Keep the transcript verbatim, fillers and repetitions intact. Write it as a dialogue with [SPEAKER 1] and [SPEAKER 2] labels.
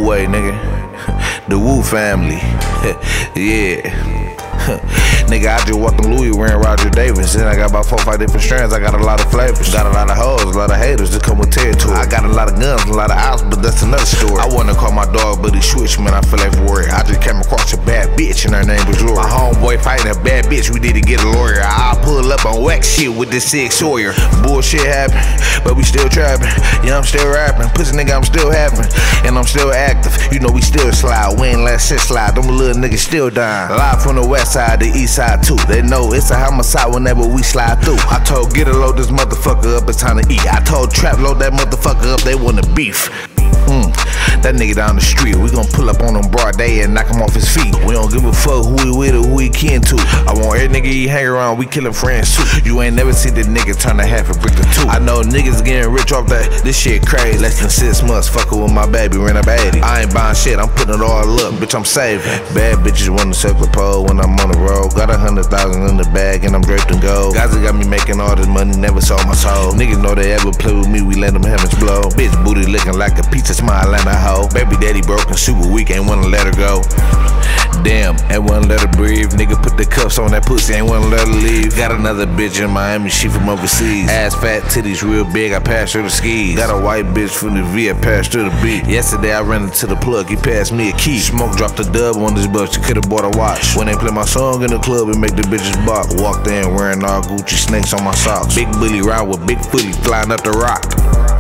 [SPEAKER 1] Wu way, nigga. The Wu family. Yeah. Nigga, I just walked in Louis wearing Roger Davis. And I got about four, five different strands. I got a lot of flavors. Got a lot of hoes, a lot of haters that come with territory. I got a lot of guns, a lot of outs, but that's another story. I wanna call my dog, but he switched, man. I feel like worried. I just came across a bad bitch and her name was Lori. My homeboy fighting a bad bitch, we need to get a lawyer. I'll pull up on wax shit with this sick Sawyer. Bullshit happen, but we still trapping. Yeah, I'm still rapping. Pussy nigga, I'm still having. And I'm still active. You know we still slide. We ain't let shit slide. Them little niggas still dying. Live from the west side, the east side too. They know it's a homicide whenever we slide through. I told get a load this motherfucker up, it's time to eat. I told Trap load that motherfucker up, they want to beef. Mm, that nigga down the street, we gon' pull up on him broad day and knock him off his feet. We don't give a fuck who he with or who he kin to. I want every nigga he hang around, we killin' friends too. You ain't never seen the nigga turn a half a brick to two. I know niggas getting rich off that, this shit crazy. Less than six months, fuckin' with my baby, rent up eighty. I ain't buying shit, I'm putting it all up, bitch, I'm saving. Bad bitches wanna suck the pole when I'm on the road. Got a hundred thousand in the bag and I'm draped in gold. Guys that got me making all this money, never sold my soul. Niggas know they ever play with me, we let them heavens blow. Bitch booty looking like a pizza, smile and a hoe. Baby daddy broken, super weak, ain't wanna let her go. Damn, ain't wanna let her breathe. Nigga put the cuffs on that pussy, ain't wanna let her leave. Got another bitch in Miami, she from overseas. Ass fat, titties real big, I passed her the skis. Got a white bitch from the V, I passed her the beat. Yesterday I ran into the plug, he passed me a key. Smoke dropped a dub on this bus, she could've bought a watch. When they play my song in the club, it make the bitches bark. Walked in wearing all Gucci snakes on my socks. Big bully ride with big fully flying up the rock.